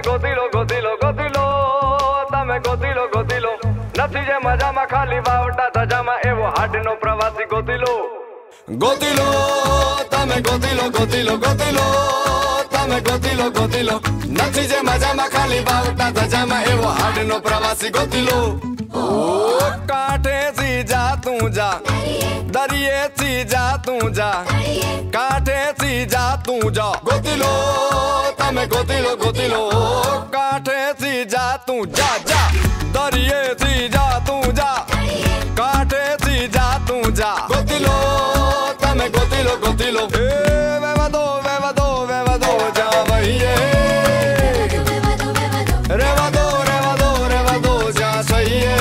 ગોતીલો ગોતીલો ગોતીલો તમે ગોતીલો ગોતીલો નથી જે મજામાં ખાલી વાવટા ધજામાં એવો હાડનો પ્રવાસી ગોતીલો ગોતીલો તમે ગોતીલો ગોતીલો ગોતીલો તમે ગોતીલો ગોતીલો નથી જે મજામાં ખાલી વાવટા ધજામાં એવો હાડનો પ્રવાસી ગોતીલો ઓ કાંઠેથી જા તું જા દરિયેથી જા તું જા કાંઠેથી જા તું જા ગોતીલો તમે ગોતીલો ગોતીલો કાંઠેથી જા તું જા જા દરિયેથી જા તું જા કાંઠેથી જા તું જા ગોતીલો તમે ગોતીલો ગોતીલો એ વેવા દો જા વહીએ રેવા દો જા સહીએ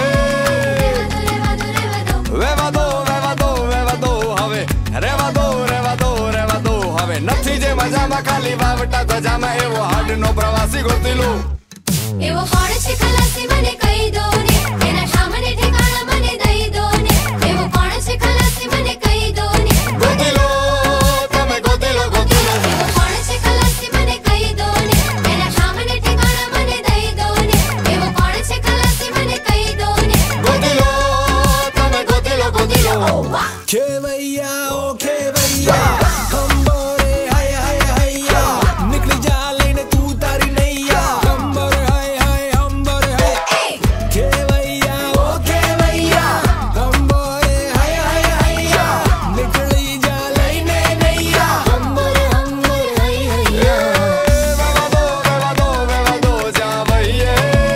વેવા દો હવે રેવા દો હવે નથી જે મજામાં ખાલી વાવટા ધજામાં એવો હાડનો પ્રવાસી ગોતીલો એવો કોણ છે ખલાસી મને કહી દો ને એના સામને ઠેકાણા મને દઈ દો ને એવો કોણ છે ખલાસી મને કહી દો ને ગોતીલો તમે ગોતીલો ગોતીલો એવો કોણ છે ખલાસી મને કહી દો ને એના સામને ઠેકાણા મને દઈ દો ને એવો કોણ છે ખલાસી મને કહી દો ને ગોતીલો તમે ગોતીલો ગોતીલો ખેવૈયા ઓ ખેવૈયા ખંબોરે હાય હાય હૈયા નીકળી જા લઈને તું તારી નૈયા ખંબોરે હાય હાય હંબોરે હાય ખેવૈયા ઓ ખેવૈયા ખંબોરે હાય હાય હૈયા નીકળી જા લઈને નૈયા ખંબોરે હંબોરે હાય હૈયા વેવા દો જા વહીએ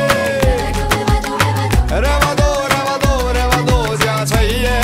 રેવા દો જા સહીએ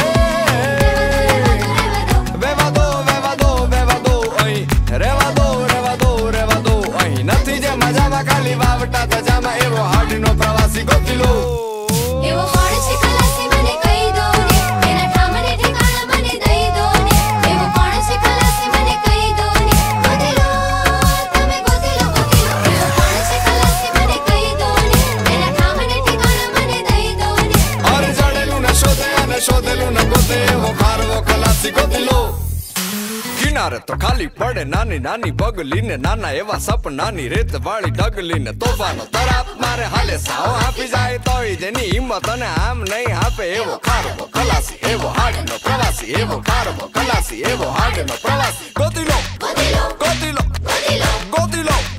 વેવા દો અહીં રેવા દો અહીં નથી જે મજામાં ખાલી વાવટા ધજામાં એવો હાડનો પ્રવાસી ગોતીલો એવો કોણ છે ખલાસી મને કહી દો ને એના સામને ઠેકાણા મને દઈ દો ને એવો કોણ છે ખલાસી મને કહી દો ને ગોતીલો તમે ગોતીલો ગોતીલો એવો કોણ છે ખલાસી મને કહી દો ને એના સામને ઠેકાણા મને દઈ દો ને અરે જડેલું ને શોધે અને શોધેલું ને ગોતે એવો ખારવો ખલાસી ગોતીલો કિનારે તો ખાલી પડે નાની નાની બગલી ને નાના એવા સપનાની રેત વાળી ડગલી ને તોફાનો તરાપ મારે હાલે સાવ આપી જાય તોય જેની હિંમત અને આમ નહીં આપે એવો ખારવો ખલાસી એવો હાડનો પ્રવાસી એવો ખારવો ખલાસી એવો હાડનો પ્રવાસી ગોતીલો ગોતીલો ગોતીલો ગોતીલો ગોતીલો